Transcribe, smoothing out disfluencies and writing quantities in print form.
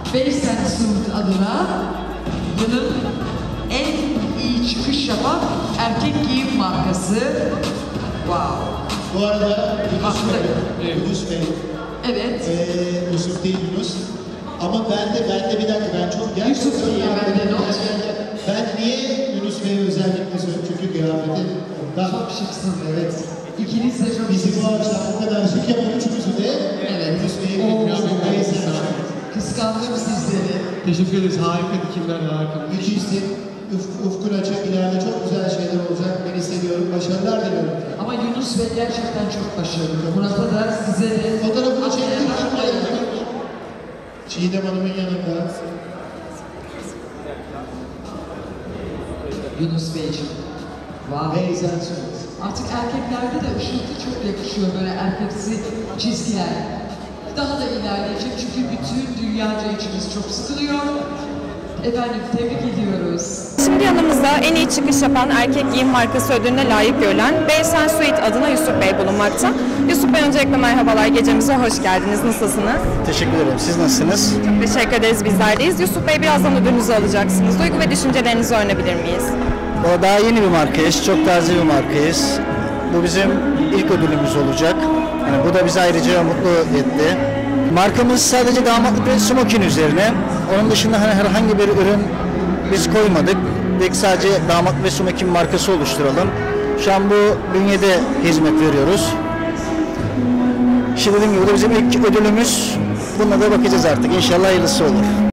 Base and Suit adına yılın en iyi çıkış yapan erkek giyim markası. Wow. Bu arada Yunus Bey. Evet. Yusuf değil Yunus. Ama ben de bir dakika, ben çok Yusuf diye ben de not. Ben niye Yunus Bey'i özellikle söylüyorum? Çünkü kıyafeti ondan. Çok şıksın. Evet. İkiniz de çok Bizi bu şıksınız. akşam bu kadar şık yapan üçümüzü de Evet. Yunus Bey'i kıyafeti Kıskandım sizleri. Teşekkür ederiz. Harika dikimler, harika. Müthişsin. Ufkun açık, ileride çok güzel şeyler olacak. Ben hissediyorum. Başarılar diliyorum. Ama Yunus Bey gerçekten çok başarılı. Murat'a da size de Fotoğrafını çektim. atlayarak- Çiğdem Hanım'ın yanında. Yunus Beyciğim. Wow. Beyzen Suit. Artık erkeklerde de ışıltı çok yakışıyor, böyle erkeksi çizgiler. Daha da ilerleyecek çünkü bütün dünyaca içimiz çok sıkılıyor. Efendim tebrik ediyoruz. Şimdi yanımızda en iyi çıkış yapan erkek giyim markası ödülüne layık görülen Base and Suit adına Yusuf Bey bulunmakta. Yusuf Bey, öncelikle merhabalar, gecemize hoş geldiniz. Nasılsınız? Teşekkür ederim. Siz nasılsınız? Çok teşekkür ederiz, bizler deyiz. Yusuf Bey, birazdan ödülünüzü alacaksınız. Duygu ve düşüncelerinizi öğrenebilir miyiz? O daha yeni bir markayız. Çok taze bir markayız. Bu bizim ilk ödülümüz olacak. Yani bu da bizi ayrıca mutlu etti. Markamız sadece damatlık ve smokin üzerine. Onun dışında herhangi bir ürün biz koymadık. Dedik sadece damatlık ve smokin markası oluşturalım. Şu an bu bünyede hizmet veriyoruz. Şimdi dediğim gibi bu da bizim ilk ödülümüz. Bununla da bakacağız artık. İnşallah hayırlısı olur.